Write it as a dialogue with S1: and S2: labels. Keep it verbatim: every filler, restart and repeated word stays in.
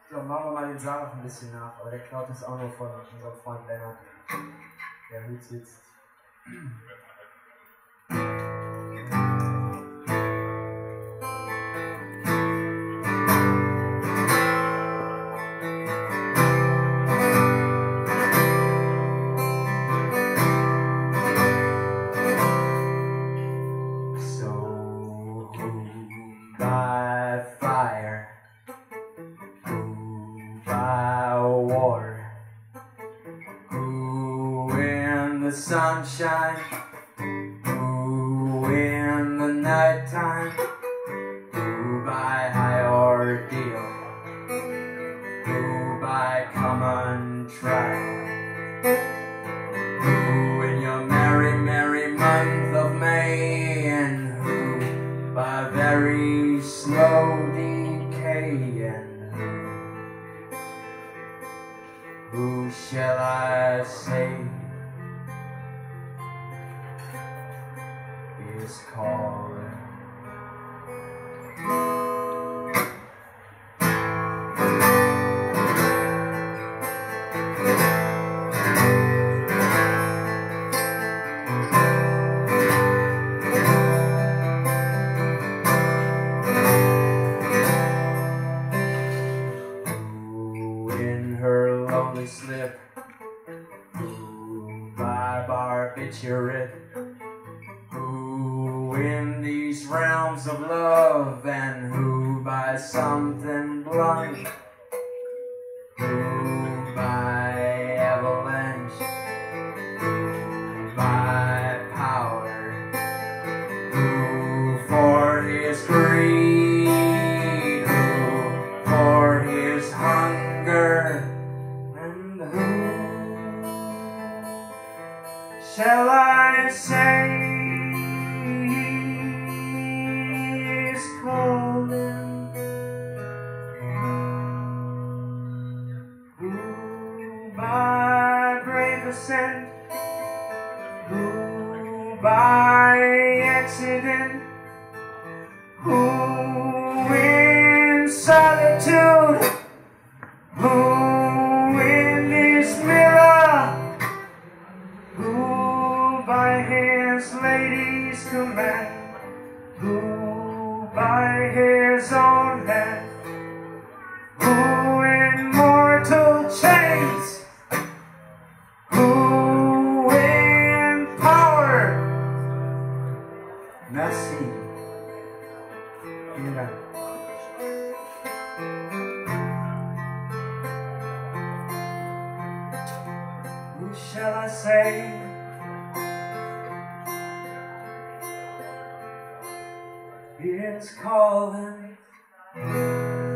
S1: So, machen wir mal den Sarah ein bisschen nach, aber der klaut das auch nur von unserem Freund Leonard, der gut sitzt. Sunshine, ooh, in the nighttime, ooh, by high ordeal, ooh, by common trial, ooh, in your merry, merry month of May, and ooh, by very slow decay, and who, who shall I say is calling? Ooh, in her lonely slip, ooh, by barbiturate, who in these realms of love, and who by something blunt, who by avalanche, who by power, who for his greed, who for his hunger, and who shall I say calling? Who by brave ascent, who by accident, who in solitude, who in this mirror, who by his lady's command, who by his own hand, who in mortal chains, who in power. Merci. Vielen Dank. Who shall I say is calling?